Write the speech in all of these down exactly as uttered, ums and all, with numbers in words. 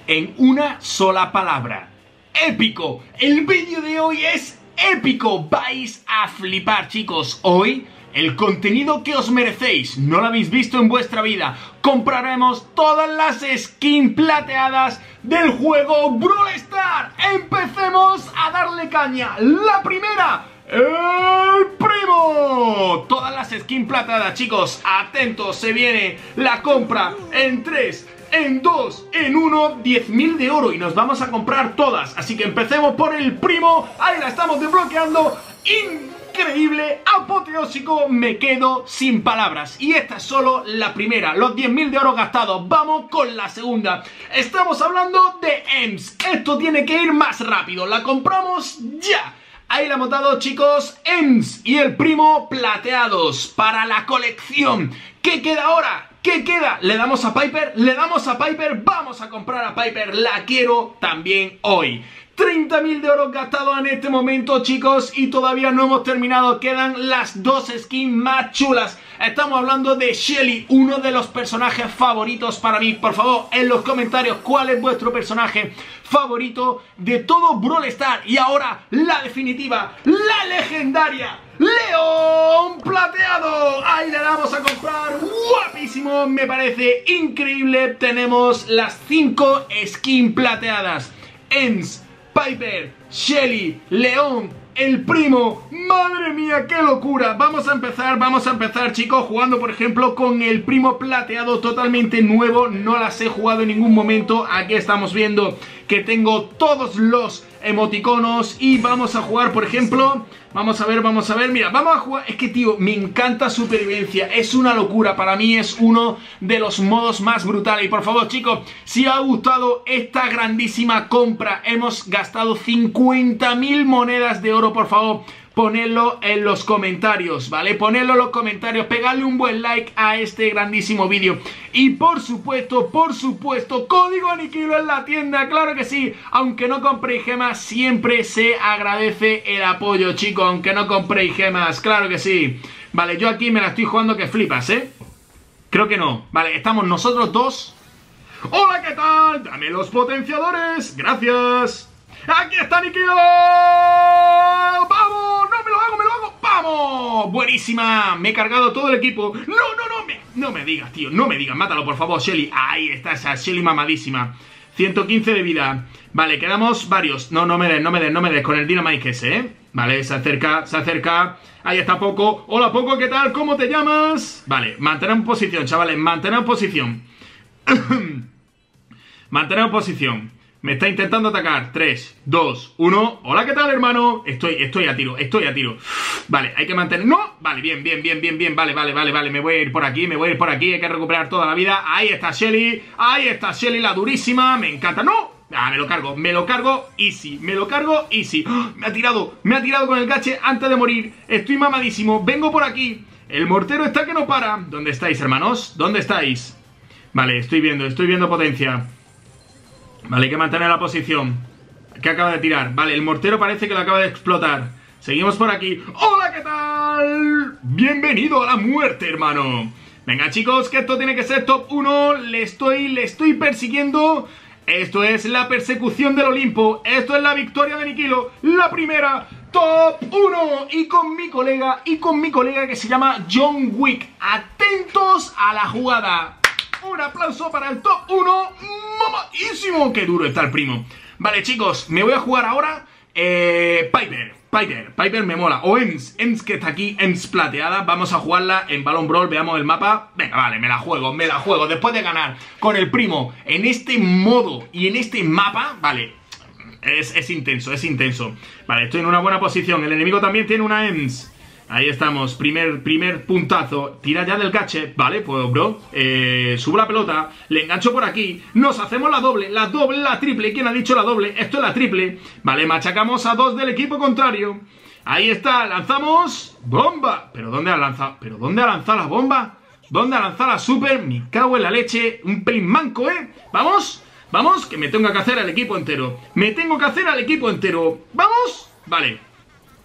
en una sola palabra. ¡Épico! El vídeo de hoy es épico. Vais a flipar, chicos. Hoy, el contenido que os merecéis. No lo habéis visto en vuestra vida. Compraremos todas las skins plateadas del juego Brawl Stars. Empecemos a darle caña. La primera, el primo. Todas las skins plateadas, chicos. Atentos, se viene la compra en tres, en dos, en uno, diez mil de oro. Y nos vamos a comprar todas. Así que empecemos por el primo. Ahí la estamos desbloqueando. Increíble, apoteósico, me quedo sin palabras. Y esta es solo la primera, los diez mil de oro gastados. Vamos con la segunda. Estamos hablando de Ems. Esto tiene que ir más rápido, la compramos ya. Ahí la hemos dado, chicos, Ems y el primo plateados para la colección. ¿Qué queda ahora? ¿Qué queda? ¿Le damos a Piper? ¿Le damos a Piper? Vamos a comprar a Piper, la quiero también hoy. treinta mil de oro gastados en este momento, chicos, y todavía no hemos terminado. Quedan las dos skins más chulas. Estamos hablando de Shelly, uno de los personajes favoritos para mí. Por favor, en los comentarios, ¿cuál es vuestro personaje favorito de todo Brawl Stars? Y ahora, la definitiva, la legendaria León plateado. Ahí le vamos a comprar. Guapísimo, me parece increíble. Tenemos las cinco skins plateadas. Ems, Piper, Shelly, León, el primo. Madre mía, qué locura. Vamos a empezar, vamos a empezar, chicos, jugando por ejemplo con el primo plateado totalmente nuevo. No las he jugado en ningún momento. Aquí estamos viendo que tengo todos los emoticonos. Y vamos a jugar, por ejemplo, vamos a ver, vamos a ver, mira, vamos a jugar. Es que, tío, me encanta supervivencia. Es una locura, para mí es uno de los modos más brutales. Y por favor, chicos, si os ha gustado esta grandísima compra, hemos gastado cincuenta mil monedas de oro. Por favor, ponedlo en los comentarios, ¿vale? Ponedlo en los comentarios, pegadle un buen like a este grandísimo vídeo. Y por supuesto, por supuesto, código Aniquilo en la tienda, claro que sí. Aunque no compréis gemas, siempre se agradece el apoyo, chicos. Aunque no compréis gemas, claro que sí. Vale, yo aquí me la estoy jugando que flipas, ¿eh? Creo que no. Vale, estamos nosotros dos. ¡Hola! ¿Qué tal? Dame los potenciadores. Gracias. ¡Aquí está Aniquilo! ¡Vamos! ¡No me lo hago, me lo hago! ¡Vamos! ¡Buenísima! Me he cargado todo el equipo. ¡No, no, no! Me, no me digas, tío. No me digas. Mátalo, por favor, Shelly. Ahí está esa Shelly mamadísima. ciento quince de vida. Vale, quedamos varios. No, no me des, no me des, no me des. Con el Dynamite ese, ¿eh? Vale, se acerca, se acerca. Ahí está Poco. Hola, Poco, ¿qué tal? ¿Cómo te llamas? Vale, mantener en posición, chavales. Mantener en posición. Mantener en posición. Me está intentando atacar. tres, dos, uno. Hola, ¿qué tal, hermano? Estoy, estoy a tiro, estoy a tiro. Vale, hay que mantener... ¡No! Vale, bien, bien, bien, bien, bien. Vale, vale, vale, vale. Me voy a ir por aquí, me voy a ir por aquí. Hay que recuperar toda la vida. Ahí está Shelly. Ahí está Shelly, la durísima. Me encanta. ¡No! Ah, me lo cargo, me lo cargo easy. Me lo cargo easy. ¡Oh! Me ha tirado, me ha tirado con el gache antes de morir. Estoy mamadísimo. Vengo por aquí. El mortero está que no para. ¿Dónde estáis, hermanos? ¿Dónde estáis? Vale, estoy viendo, estoy viendo potencia. Vale, hay que mantener la posición. Que acaba de tirar. Vale, el mortero parece que lo acaba de explotar. Seguimos por aquí. ¡Hola! ¿Qué tal? Bienvenido a la muerte, hermano. Venga, chicos, que esto tiene que ser top uno. Le estoy, le estoy persiguiendo. Esto es la persecución del Olimpo. Esto es la victoria de Aniquilo. La primera, top uno. Y con mi colega, y con mi colega que se llama John Wick. Atentos a la jugada. Un aplauso para el top uno. ¡Mamadísimo! ¡Qué duro está el primo! Vale, chicos, me voy a jugar ahora eh, Piper, Piper, Piper me mola. O Ems, Ems que está aquí, Ems plateada. Vamos a jugarla en Balón Brawl, veamos el mapa. Venga, vale, me la juego, me la juego. Después de ganar con el primo en este modo y en este mapa, vale, es, es intenso, es intenso. Vale, estoy en una buena posición. El enemigo también tiene una Ems. Ahí estamos, primer, primer puntazo. Tira ya del gache, vale, pues bro eh, subo la pelota, le engancho por aquí. Nos hacemos la doble, la doble, la triple. ¿Quién ha dicho la doble? Esto es la triple. Vale, machacamos a dos del equipo contrario. Ahí está, lanzamos. ¡Bomba! ¿Pero dónde ha lanzado? ¿Pero dónde ha lanzado la bomba? ¿Dónde ha lanzado la super? Me cago en la leche. Un pelín manco, ¿eh? Vamos, vamos, que me tengo que hacer al equipo entero. Me tengo que hacer al equipo entero. ¿Vamos? Vale.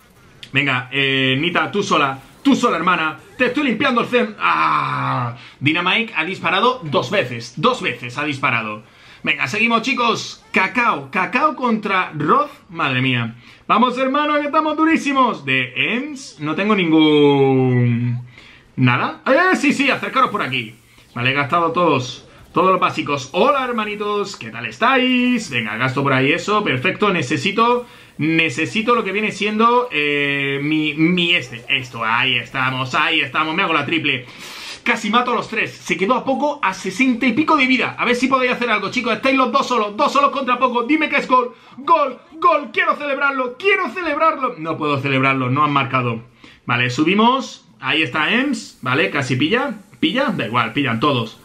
Venga, eh, Nita, tú sola, tú sola, hermana. Te estoy limpiando el cem... ¡Ah! Dynamite ha disparado dos veces, dos veces ha disparado. Venga, seguimos, chicos. Cacao, Cacao contra Roth. Madre mía. Vamos, hermano, que estamos durísimos. De Ems, no tengo ningún... ¿Nada? Eh, sí, sí, acercaros por aquí. Vale, he gastado todos... Todos los básicos. Hola, hermanitos, ¿qué tal estáis? Venga, gasto por ahí eso, perfecto. Necesito, necesito lo que viene siendo eh, mi, mi este. Esto, ahí estamos, ahí estamos. Me hago la triple. Casi mato a los tres. Se quedó a poco, a sesenta y pico de vida. A ver si podéis hacer algo, chicos. Estáis los dos solos, dos solos contra poco. Dime que es gol, gol, gol. Quiero celebrarlo, quiero celebrarlo. No puedo celebrarlo, no han marcado. Vale, subimos. Ahí está Ems, vale, casi pilla. ¿Pilla? Da igual, pillan todos.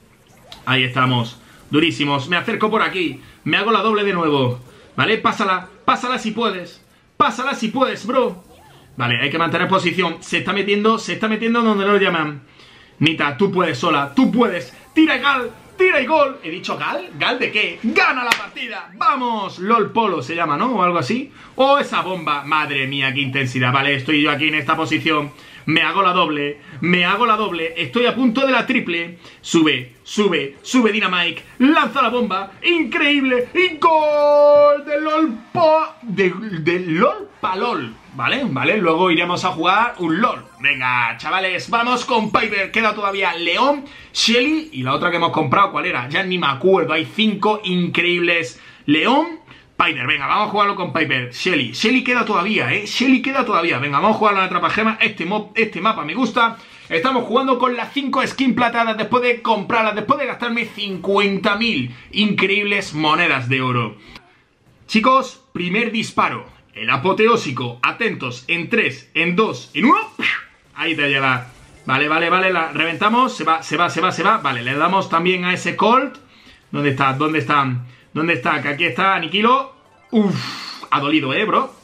Ahí estamos, durísimos. Me acerco por aquí, me hago la doble de nuevo. Vale, pásala, pásala si puedes. Pásala si puedes, bro. Vale, hay que mantener posición. Se está metiendo, se está metiendo donde lo llaman. Nita, tú puedes sola, tú puedes. Tira y gal, tira y gol. ¿He dicho gal? ¿Gal de qué? ¡Gana la partida! ¡Vamos! LOL Polo se llama, ¿no? O algo así. ¡Oh, esa bomba! Madre mía, qué intensidad. Vale, estoy yo aquí en esta posición. Me hago la doble, me hago la doble. Estoy a punto de la triple. Sube, sube, sube Dynamite. Lanza la bomba, increíble. Y gol de LOL po... De, de LOL pa LOL. Vale, vale, luego iremos a jugar un LOL. Venga, chavales, vamos con Piper. Queda todavía León, Shelly y la otra que hemos comprado, ¿cuál era? Ya ni me acuerdo, hay cinco increíbles. León, Piper, venga, vamos a jugarlo con Piper. Shelly, Shelly queda todavía, ¿eh? Shelly queda todavía. Venga, vamos a jugarlo en Atrapagema. Este, este mapa me gusta. Estamos jugando con las cinco skins plateadas después de comprarlas, después de gastarme cincuenta mil increíbles monedas de oro. Chicos, primer disparo. El apoteósico. Atentos. En tres, en dos, en uno. Ahí te lleva. Vale, vale, vale. La reventamos. Se va, se va, se va, se va. Vale, le damos también a ese Colt. ¿Dónde está? ¿Dónde está? ¿Dónde está? Que aquí está, aniquilo. Uff, ha dolido, eh, bro.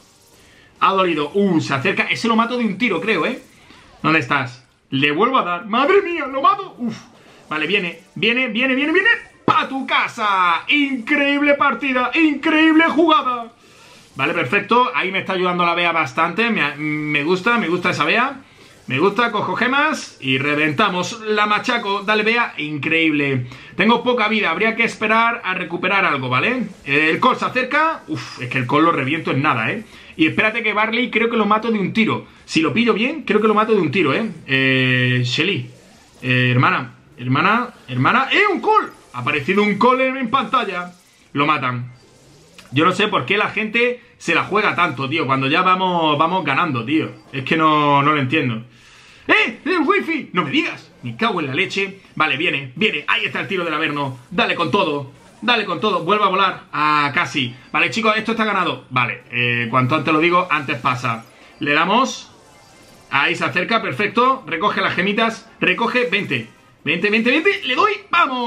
Ha dolido. Uh, se acerca. Ese lo mato de un tiro, creo, eh. ¿Dónde estás? Le vuelvo a dar. ¡Madre mía! ¡Lo mato! Uff. Vale, viene, viene, viene, viene, viene. ¡Pa tu casa! Increíble partida. Increíble jugada. Vale, perfecto. Ahí me está ayudando la Bea bastante. Me, me gusta, me gusta esa Bea. Me gusta, cojo gemas y reventamos. La machaco, dale Bea, increíble. Tengo poca vida, habría que esperar a recuperar algo, ¿vale? El Col se acerca. Uf, es que el Col lo reviento en nada, ¿eh? Y espérate que Barley creo que lo mato de un tiro. Si lo pillo bien, creo que lo mato de un tiro, ¿eh? Eh, Shelly, eh, hermana, hermana, hermana. ¡Eh, un Col! Ha aparecido un Col en, en pantalla. Lo matan. Yo no sé por qué la gente se la juega tanto, tío, cuando ya vamos, vamos ganando, tío. Es que no, no lo entiendo. ¡Eh! ¡El wifi! ¡No me digas! Me cago en la leche. Vale, viene, viene. Ahí está el tiro del Averno. Dale con todo. Dale con todo. Vuelve a volar. Ah, casi. Vale, chicos, esto está ganado. Vale, eh, cuanto antes lo digo, antes pasa. Le damos. Ahí se acerca, perfecto. Recoge las gemitas. Recoge, veinte. veinte, veinte, veinte. Le doy.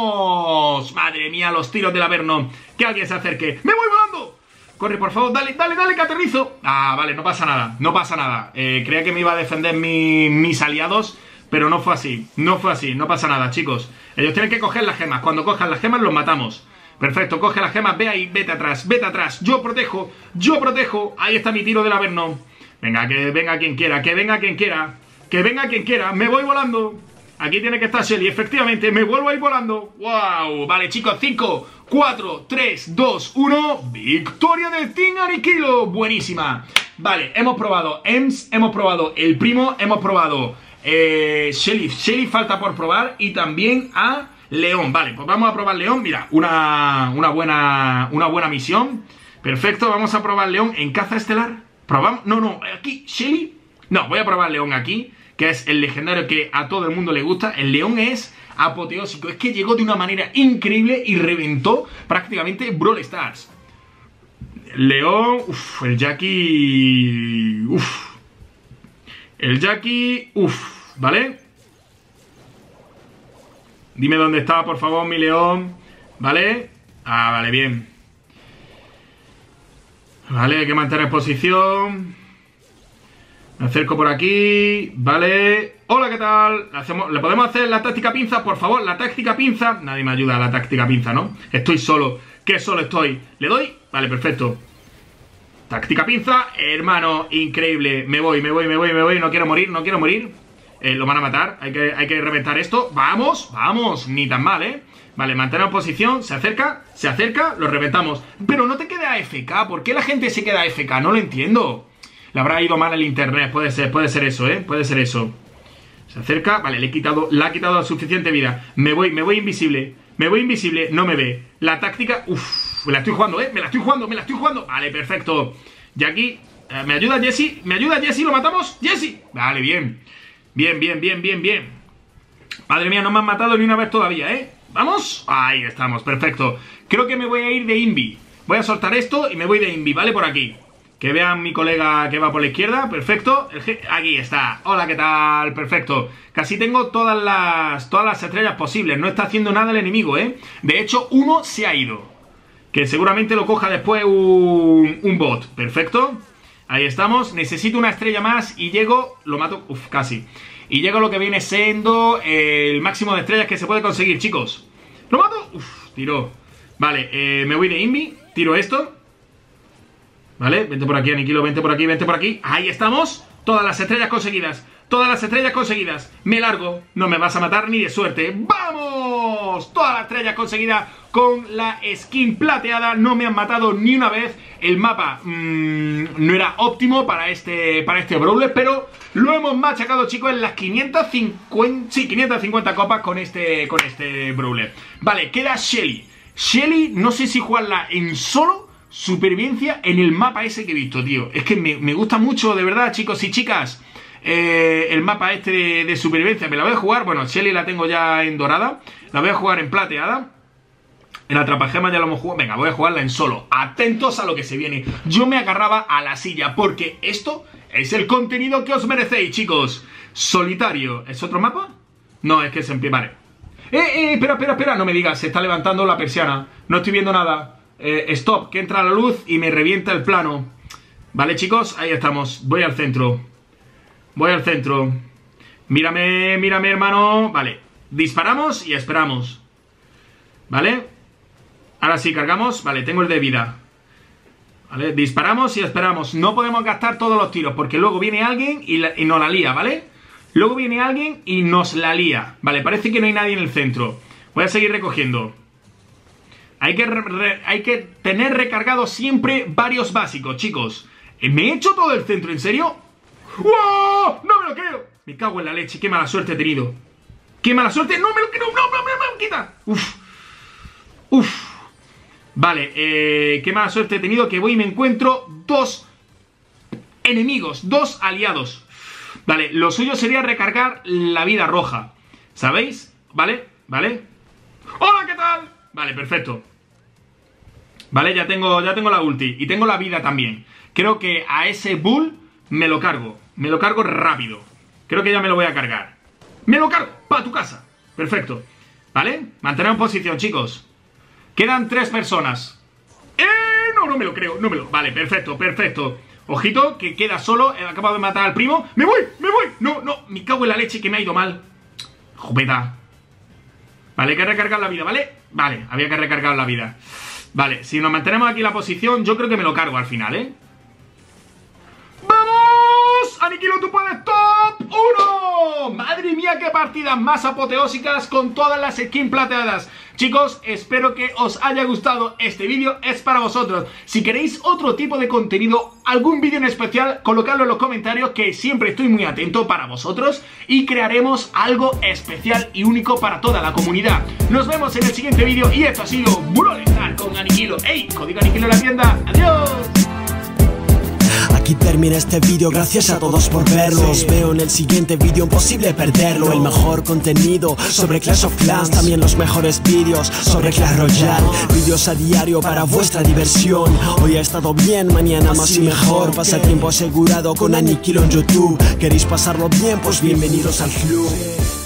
¡Vamos! Madre mía, los tiros del Averno. Que alguien se acerque. ¡Me voy volando! Corre, por favor, dale, dale, dale, que aterrizo. Ah, vale, no pasa nada, no pasa nada. eh, Creía que me iba a defender mi, mis aliados, pero no fue así, no fue así, no pasa nada, chicos. Ellos tienen que coger las gemas, cuando cojan las gemas los matamos. Perfecto, coge las gemas, ve ahí, vete atrás, vete atrás. Yo protejo, yo protejo. Ahí está mi tiro del Averno. Venga, que venga quien quiera, que venga quien quiera. Que venga quien quiera, me voy volando. Aquí tiene que estar Shelly, efectivamente, me vuelvo a ir volando. ¡Wow! Vale, chicos, cinco, cuatro, tres, dos, uno. ¡Victoria del Team Aniquilo! Buenísima. Vale, hemos probado Ems, hemos probado el primo, hemos probado eh, Shelly. Shelly falta por probar y también a León. Vale, pues vamos a probar León. Mira, una, una, buena, una buena misión. Perfecto, vamos a probar León en caza estelar. Probamos, no, no, aquí, Shelly. No, voy a probar León aquí, que es el legendario que a todo el mundo le gusta. El León es apoteósico, es que llegó de una manera increíble y reventó prácticamente Brawl Stars. León, uff, el Jackie, uff, el Jackie, uff, ¿vale? Dime dónde está, por favor, mi León, ¿vale? Ah, vale, bien. Vale, hay que mantener posición. Me acerco por aquí, vale. Hola, ¿qué tal? ¿Le, hacemos, ¿Le podemos hacer la táctica pinza? Por favor, la táctica pinza. Nadie me ayuda a la táctica pinza, ¿no? Estoy solo, que solo estoy. ¿Le doy? Vale, perfecto. Táctica pinza, hermano, increíble. Me voy, me voy, me voy, me voy. No quiero morir, no quiero morir. eh, Lo van a matar, hay que, hay que reventar esto. Vamos, vamos, ni tan mal, ¿eh? Vale, mantener posición, se acerca, se acerca, lo reventamos. Pero no te queda A F K, ¿por qué la gente se queda A F K? No lo entiendo. Le habrá ido mal el internet, puede ser, puede ser eso, ¿eh? Puede ser eso. Se acerca, vale, le he quitado, le ha quitado suficiente vida. Me voy, me voy invisible, me voy invisible, no me ve. La táctica, uff, me la estoy jugando, ¿eh? Me la estoy jugando, me la estoy jugando. Vale, perfecto. Y aquí, eh, ¿me ayuda Jesse? ¿Me ayuda Jesse? ¿Lo matamos? ¡Jesse! Vale, bien. Bien, bien, bien, bien, bien. Madre mía, no me han matado ni una vez todavía, ¿eh? ¿Vamos? Ahí estamos, perfecto. Creo que me voy a ir de invi. Voy a soltar esto y me voy de invi, ¿vale? Por aquí. Que vean mi colega que va por la izquierda, perfecto. El G aquí está, hola, ¿qué tal? Perfecto. Casi tengo todas las, todas las estrellas posibles. No está haciendo nada el enemigo, ¿eh? De hecho, uno se ha ido. Que seguramente lo coja después un, un bot. Perfecto. Ahí estamos. Necesito una estrella más y llego... Lo mato... Uf, casi. Y llego a lo que viene siendo el máximo de estrellas que se puede conseguir, chicos. ¿Lo mato? Uf, tiró. Vale, eh, me voy de invi. Tiro esto. Vale, vente por aquí, aniquilo, vente por aquí, vente por aquí. Ahí estamos, todas las estrellas conseguidas. Todas las estrellas conseguidas. Me largo, no me vas a matar ni de suerte. ¡Vamos! Todas las estrellas conseguidas con la skin plateada. No me han matado ni una vez. El mapa mmm, no era óptimo para este, para este brawler, pero lo hemos machacado, chicos, en las quinientas cincuenta, sí, quinientas cincuenta copas con este, con este brawler. Vale, queda Shelly. Shelly, no sé si jugarla en solo... Supervivencia en el mapa ese que he visto, tío. Es que me, me gusta mucho, de verdad, chicos y chicas, eh, el mapa este de, de supervivencia. Me la voy a jugar, bueno, Shelly la tengo ya en dorada. La voy a jugar en plateada. En atrapagema ya lo hemos jugado. Venga, voy a jugarla en solo. Atentos a lo que se viene. Yo me agarraba a la silla porque esto es el contenido que os merecéis, chicos. Solitario. ¿Es otro mapa? No, es que es en pie, vale. Eh, eh, espera, espera, espera, no me digas. Se está levantando la persiana. No estoy viendo nada. Eh, stop, que entra la luz y me revienta el plano. Vale, chicos, ahí estamos. Voy al centro. Voy al centro. Mírame, mírame, hermano. Vale, disparamos y esperamos. Vale. Ahora sí, cargamos. Vale, tengo el de vida. Vale, disparamos y esperamos. No podemos gastar todos los tiros porque luego viene alguien y, la, y nos la lía, ¿vale? Luego viene alguien y nos la lía. Vale, parece que no hay nadie en el centro. Voy a seguir recogiendo. Hay que, re, hay que tener recargado siempre varios básicos, chicos. ¿Me he hecho todo el centro? ¿En serio? ¡Wow! ¡No me lo creo! Me cago en la leche, qué mala suerte he tenido. ¡Qué mala suerte! ¡No me lo creo! ¡No, no, no, no! ¡Quita! ¡Uf! ¡Uf! Vale, eh, qué mala suerte he tenido que voy y me encuentro dos enemigos, dos aliados. Vale, lo suyo sería recargar la vida roja. ¿Sabéis? ¿Vale? ¿Vale? ¡Hola! ¿Qué tal? Vale, perfecto. Vale, ya tengo, ya tengo la ulti. Y tengo la vida también. Creo que a ese bull me lo cargo. Me lo cargo rápido. Creo que ya me lo voy a cargar. ¡Me lo cargo! ¡Pa' tu casa! Perfecto. ¿Vale? Mantener en posición, chicos. Quedan tres personas. ¡Eh! No, no me lo creo. No me lo... Vale, perfecto, perfecto. Ojito, que queda solo. He acabado de matar al primo. ¡Me voy! ¡Me voy! No, no. Me cago en la leche que me ha ido mal. Jopeta. Vale, hay que recargar la vida, ¿vale? Vale, había que recargar la vida. Vale, si nos mantenemos aquí la posición, yo creo que me lo cargo al final, ¿eh? ¡Vamos! ¡Aniquilo, tú puedes! ¡Top uno! ¡Madre mía, qué partidas más apoteósicas con todas las skins plateadas! Chicos, espero que os haya gustado este vídeo, es para vosotros. Si queréis otro tipo de contenido, algún vídeo en especial, colocadlo en los comentarios, que siempre estoy muy atento para vosotros y crearemos algo especial y único para toda la comunidad. Nos vemos en el siguiente vídeo y esto ha sido Brawl Stars con Aniquilo. ¡Ey! Código Aniquilo en la tienda. ¡Adiós! Aquí termina este vídeo, gracias a todos por verlo. Os veo en el siguiente vídeo, imposible perderlo. El mejor contenido sobre Clash of Clans, también los mejores vídeos sobre Clash Royale. Vídeos a diario para vuestra diversión. Hoy ha estado bien, mañana más y mejor. Pasatiempo asegurado con Aniquilo en YouTube. ¿Queréis pasarlo bien? Pues bienvenidos al club.